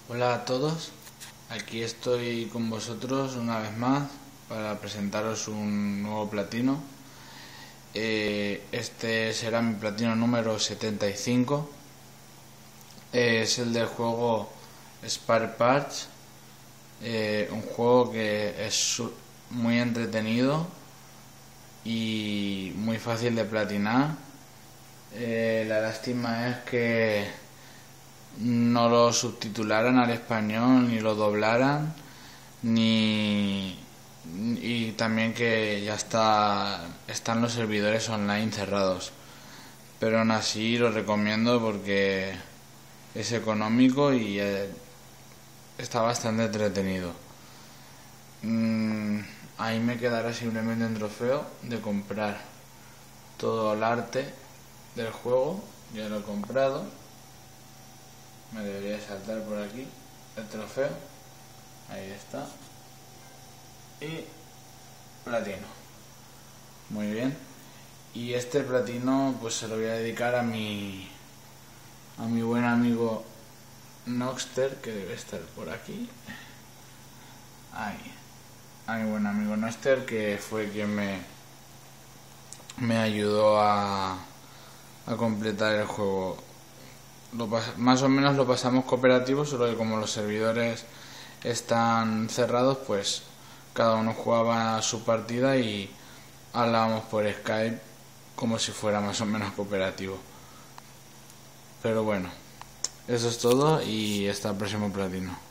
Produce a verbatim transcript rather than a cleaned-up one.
Hola a todos, aquí estoy con vosotros una vez más para presentaros un nuevo platino. Eh, este será mi platino número setenta y cinco, eh, es el del juego Spare Parts, eh, un juego que es muy entretenido y muy fácil de platinar. Eh, la lástima es que no lo subtitularan al español, ni lo doblaran, ni y también que ya está están los servidores online cerrados. Pero aún así lo recomiendo porque es económico y eh, está bastante entretenido. Mm, ahí me quedará simplemente un trofeo de comprar todo el arte del juego. Ya lo he comprado. Me debería saltar por aquí el trofeo. Ahí está. Y platino. Muy bien. Y este platino pues se lo voy a dedicar a mi a mi buen amigo Noxter, que debe estar por aquí. Ahí. A mi buen amigo Noxter, que fue quien me me ayudó a a completar el juego. Lo más o menos lo pasamos cooperativo, solo que como los servidores están cerrados, pues cada uno jugaba su partida y hablábamos por Skype como si fuera más o menos cooperativo. Pero bueno, eso es todo y hasta el próximo platino.